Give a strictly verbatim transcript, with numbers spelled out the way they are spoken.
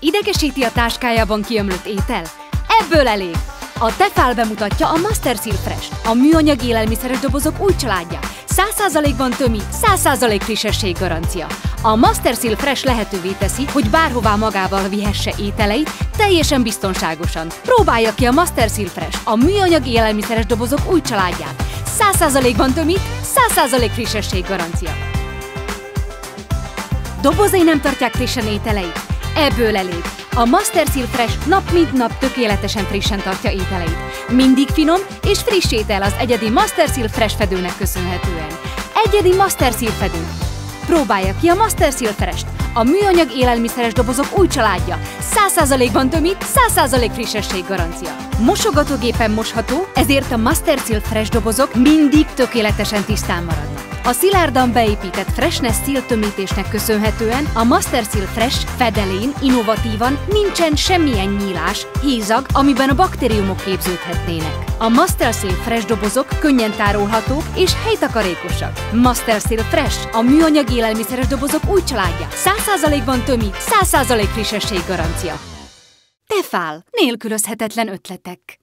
Idegesíti a táskájában kiömlött étel? Ebből elég! A Tefal bemutatja a Master Seal Fresh, a műanyag élelmiszeres dobozok új családja. száz százalékban tömi, száz százalék frissesség garancia. A Master Seal Fresh lehetővé teszi, hogy bárhová magával vihesse ételeit, teljesen biztonságosan. Próbálja ki a Master Seal Fresh, a műanyag élelmiszeres dobozok új családját. száz százalékban tömi, száz százalék frissesség garancia. Dobozai nem tartják frissen ételeit? Ebből elég! A Master Seal Fresh nap mint nap tökéletesen frissen tartja ételeit. Mindig finom és friss étel az egyedi Master Seal Fresh fedőnek köszönhetően. Egyedi Master Seal fedő. Próbálja ki a Master Seal Fresh-t, a műanyag élelmiszeres dobozok új családja. száz százalékban tömít, száz százalék frissesség garancia. Mosogatógépen mosható, ezért a Master Seal Fresh dobozok mindig tökéletesen tisztán maradnak. A szilárdan beépített Freshness Seal tömítésnek köszönhetően a Master Seal Fresh fedelén innovatívan nincsen semmilyen nyílás, hézag, amiben a baktériumok képződhetnének. A Master Seal Fresh dobozok könnyen tárolhatók és helytakarékosak. Master Seal Fresh, a műanyag élelmiszeres dobozok új családja. száz százalékban tömi, száz százalék frissesség garancia. Tefal, nélkülözhetetlen ötletek.